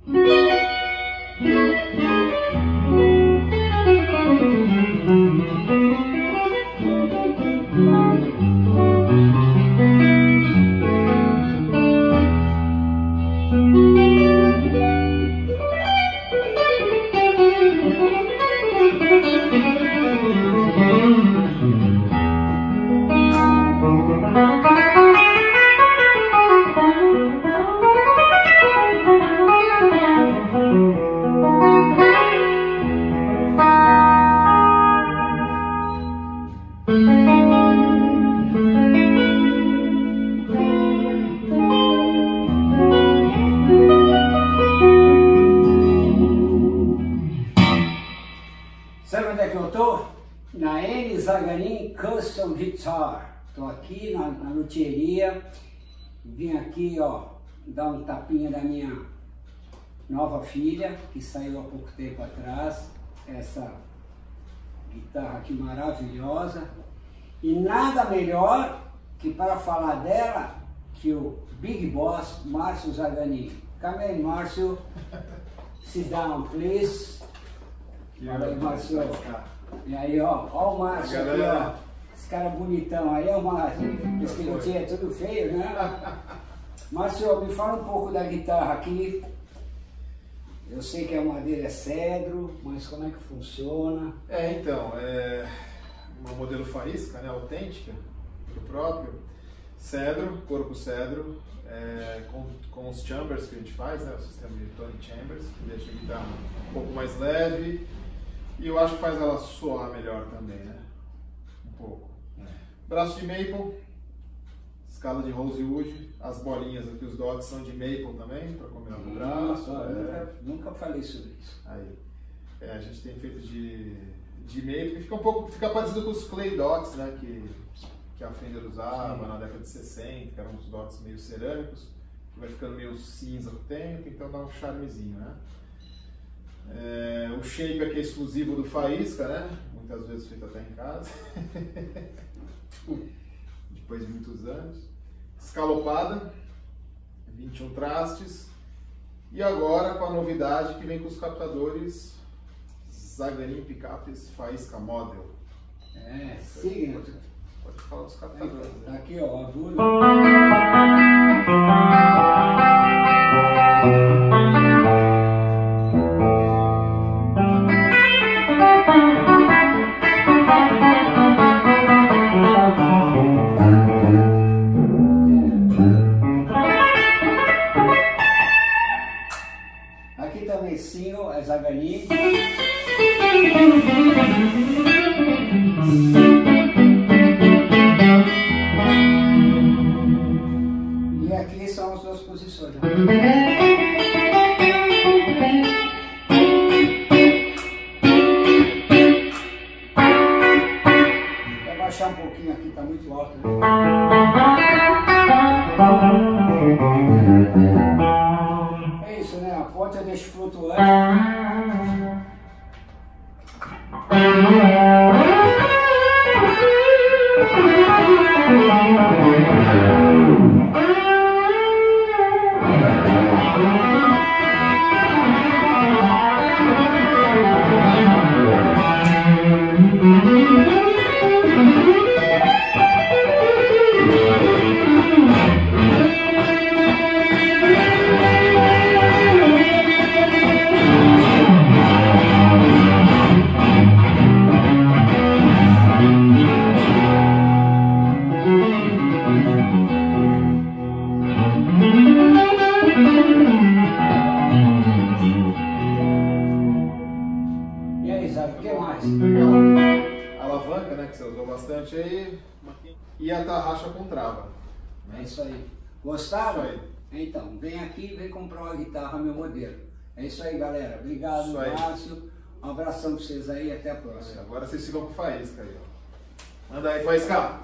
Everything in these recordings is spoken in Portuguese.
Sabe onde é que eu tô? Na N Zaganin Custom Guitar. Tô aqui na luthieria. Vim aqui, ó, dar um tapinha da minha nova filha, que saiu há pouco tempo atrás. Essa guitarra aqui maravilhosa. E nada melhor que para falar dela que o Big Boss, Márcio Zaganin. Come aí, Márcio. Sit down, please. Fala aí, Márcio. E aí, ó o Márcio aqui, ó. Esse cara bonitão aí é o Márcio. Esse que é tudo feio, né? Márcio, me fala um pouco da guitarra aqui. Eu sei que a madeira é cedro, mas como é que funciona? Então, é uma modelo faísca, né, autêntica, do próprio. Cedro, corpo cedro, com os chambers que a gente faz, né, o sistema de Tone Chambers, que deixa a guitarra um pouco mais leve. E eu acho que faz ela soar melhor também, né? Um pouco. Braço de maple, escala de rosewood, as bolinhas aqui, os dots são de maple também, para combinar com o braço. Nunca falei sobre isso. Aí, a gente tem feito de maple, que fica parecido com os clay dots, né? Que a Fender usava na década de 60, que eram uns dots meio cerâmicos, que vai ficando meio cinza com o tempo, então dá um charmezinho, né? O shape aqui é exclusivo do Faísca, né? Muitas vezes feito até em casa. Depois de muitos anos. Escalopada, 21 trastes. E agora com a novidade que vem com os captadores Zaganin Picapes Faísca Model. Sim. Pode falar dos captadores. Tá aqui, ó, o agulho. Aqui também single, é Zaganin. E aqui são as duas posições. Vou baixar um pouquinho aqui, tá muito alto, né? É isso, né? A ponta eu deixo flutuante. E aí, Zago, o que mais? Legal. A alavanca, né, que você usou bastante aí. E a tarraxa com trava. É isso aí. Gostaram? Isso aí. Então, vem aqui e vem comprar uma guitarra, meu modelo. É isso aí, galera. Obrigado, Isso aí. Márcio. Um abração pra vocês aí. Até a próxima. Agora vocês ficam com Faísca aí, ó. Manda aí, Faísca!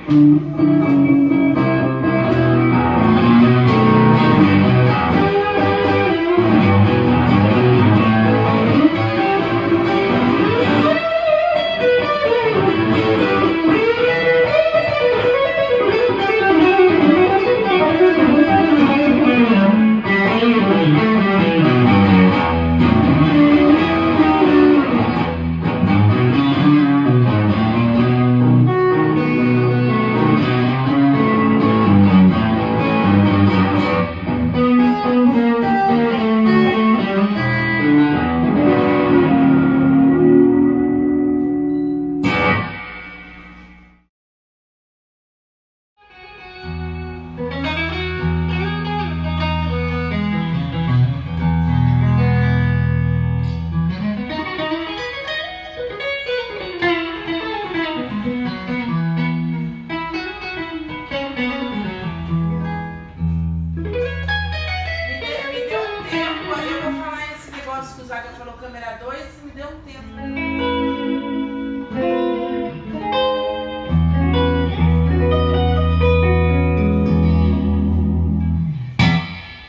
Que o Zaga falou câmera 2